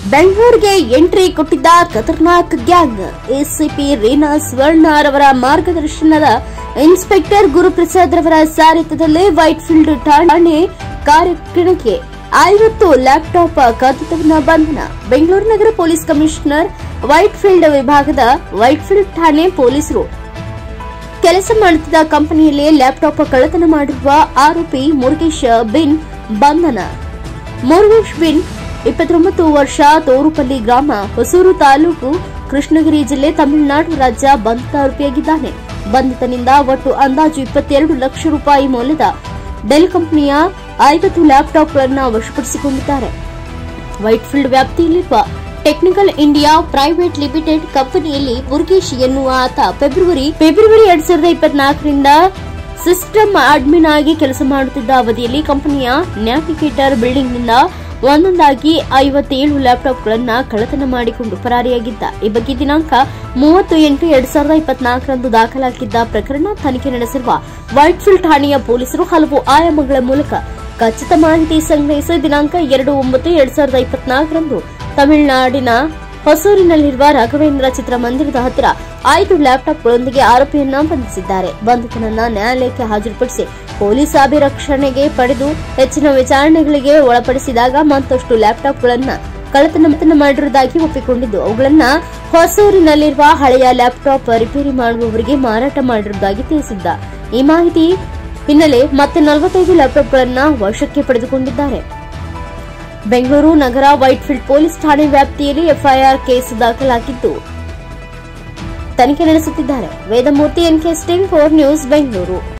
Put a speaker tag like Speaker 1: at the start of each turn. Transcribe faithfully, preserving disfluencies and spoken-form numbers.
Speaker 1: ಬೆಂಗಳೂರಿಗೆ ಎಂಟ್ರಿ ಕೊಟ್ಟಿದ್ದ ಖತರ್ನಾಕ್ gang. ACP Reena ಸ್ವರ್ಣ ರವರ ಮಾರ್ಗದರ್ಶನದ ಇನ್ಸ್ಪೆಕ್ಟರ್ ಗುರುಪ್ರಸಾದ್ ರವರ ಸಾರಥ್ಯದಲ್ಲಿ ವೈಟ್ಫೀಲ್ಡ್ ಠಾಣೆ ಕಾರ್ಯಕ್ರಮಕ್ಕೆ ಐವತ್ತು ಲ್ಯಾಪ್ಟಾಪ್ ಕದ್ದಿದ್ದವನ ಬಂಧನ. ಬೆಂಗಳೂರು ನಗರ ಪೊಲೀಸ್ ಕಮಿಷನರ್ ವೈಟ್ಫೀಲ್ಡ್ ವಿಭಾಗದ ವೈಟ್ಫೀಲ್ಡ್ ಠಾಣೆ ಪೊಲೀಸರು ಕೆಲಸ ಮಾಡುತ್ತಿದ್ದ ಕಂಪನಿಯಲ್ಲಿ ಲ್ಯಾಪ್ಟಾಪ್ ಕಳ್ಳತನ ಮಾಡಿರುವ ಆರೋಪಿ ಮುರುಗೇಶ್ ಬಿನ್ ಬಂಧನ. ಮುರುಗೇಶ್ ಬಿನ್ ಇಪ್ಪತ್ತೊಂಬತ್ತು ವರ್ಷ, ತೋರುಪಲ್ಲಿ ಗ್ರಾಮ, ಹೊಸೂರು ತಾಲೂಕು, ಕೃಷ್ಣಗಿರಿ ಜಿಲ್ಲೆ, ತಮಿಳುನಾಡು ರಾಜ್ಯ. ಬಂಧಿತ ಆರೋಪಿಯಾಗಿದ್ದಾನೆ. ಬಂಧಿತನಿಂದ ಒಟ್ಟು ಅಂದಾಜು ಇಪ್ಪತ್ತೆರಡು ಲಕ್ಷ ರೂಪಾಯಿ ಮೌಲ್ಯದ ಡೆಲ್ ಕಂಪನಿಯ ಐವತ್ತು ಲ್ಯಾಪ್ಟಾಪ್ಗಳನ್ನು ವಶಪಡಿಸಿಕೊಂಡಿದ್ದಾರೆ. ವೈಟ್ಫೀಲ್ಡ್ ವ್ಯಾಪ್ತಿಯಲ್ಲಿರುವ ಟೆಕ್ನಿಕಲ್ ಇಂಡಿಯಾ ಪ್ರೈವೇಟ್ ಲಿಮಿಟೆಡ್ ಕಂಪನಿಯಲ್ಲಿ ಮುರುಗೇಶ್ ಎನ್ನುವ ಆತ ಫೆಬ್ರವರಿ ಫೆಬ್ರವರಿ ಎರಡ್ ಸಾವಿರದ ಇಪ್ಪತ್ನಾಲ್ಕರಿಂದ ಸಿಸ್ಟಮ್ ಅಡ್ಮಿನ್ ಆಗಿ ಕೆಲಸ ಮಾಡುತ್ತಿದ್ದ ಅವಧಿಯಲ್ಲಿ ಕಂಪನಿಯ ನ್ಯಾವಿಗೇಟರ್ ಬಿಲ್ಡಿಂಗ್ನಿಂದ ಒಂದೊಂದಾಗಿ ಐವತ್ತೇಳು ಲ್ಯಾಪ್ಟಾಪ್ಗಳನ್ನು ಕಳ್ಳತನ ಮಾಡಿಕೊಂಡು ಪರಾರಿಯಾಗಿದ್ದ. ಈ ಬಗ್ಗೆ ದಿನಾಂಕ ಮೂವತ್ತು ಎಂಟು ಎರಡ್ ಸಾವಿರದ ಇಪ್ಪತ್ನಾಲ್ಕರಂದು ದಾಖಲಾಗಿದ್ದ ಪ್ರಕರಣ ತನಿಖೆ ನಡೆಸಿರುವ ವೈಟ್ಫೀಲ್ಡ್ ಠಾಣೆಯ ಪೊಲೀಸರು ಹಲವು ಆಯಾಮಗಳ ಮೂಲಕ ಖಚಿತ ಮಾಹಿತಿ ಸಂಗ್ರಹಿಸಿ ದಿನಾಂಕ ಎರಡು ಒಂಬತ್ತು ಎರಡ್ ಸಾವಿರದ ಇಪ್ಪತ್ನಾಲ್ಕರಂದು ತಮಿಳುನಾಡಿನ ಹೊಸೂರಿನಲ್ಲಿರುವ ರಾಘವೇಂದ್ರ ಚಿತ್ರಮಂದಿರದ ಹತ್ತಿರ ಐದು ಲ್ಯಾಪ್ಟಾಪ್ಗಳೊಂದಿಗೆ ಆರೋಪಿಯನ್ನ ಬಂಧಿಸಿದ್ದಾರೆ. ಬಂಧಿತನನ್ನ ನ್ಯಾಯಾಲಯಕ್ಕೆ ಹಾಜರುಪಡಿಸಿ ಪೊಲೀಸ್ ಅಭಿರಕ್ಷಣೆಗೆ ಪಡೆದು ಹೆಚ್ಚಿನ ವಿಚಾರಣೆಗಳಿಗೆ ಒಳಪಡಿಸಿದಾಗ ಮತ್ತಷ್ಟು ಲ್ಯಾಪ್ಟಾಪ್ಗಳನ್ನು ಕಳ್ಳತನ ಮಾಡಿರುವುದಾಗಿ ಒಪ್ಪಿಕೊಂಡಿದ್ದು ಅವುಗಳನ್ನು ಹೊಸೂರಿನಲ್ಲಿರುವ ಹಳೆಯ ಲ್ಯಾಪ್ಟಾಪ್ ರಿಪೇರಿ ಮಾಡುವವರಿಗೆ ಮಾರಾಟ ಮಾಡಿರುವುದಾಗಿ ತಿಳಿಸಿದ್ದ. ಈ ಮಾಹಿತಿ ಹಿನ್ನೆಲೆ ಮತ್ತೆ ನಲವತ್ತೈದು ಲ್ಯಾಪ್ಟಾಪ್ಗಳನ್ನು ವಶಕ್ಕೆ ಪಡೆದುಕೊಂಡಿದ್ದಾರೆ. ಬೆಂಗಳೂರು ನಗರ ವೈಟ್ಫೀಲ್ಡ್ ಪೊಲೀಸ್ ಠಾಣೆ ವ್ಯಾಪ್ತಿಯಲ್ಲಿ ಎಫ್ಐಆರ್ ಕೇಸ್ ದಾಖಲಾಗಿದ್ದು ತನಿಖೆ ನಡೆಸುತ್ತಿದ್ದಾರೆ. Vedamurthy N K sting four news Bengaluru.